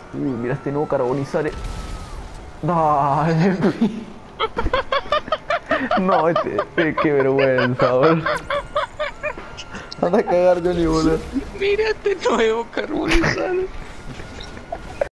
Mira este nuevo carbonizar. Dale, no, qué vergüenza, boludo. Anda a cagar, Johnny, boludo. Mira este nuevo carbonizado.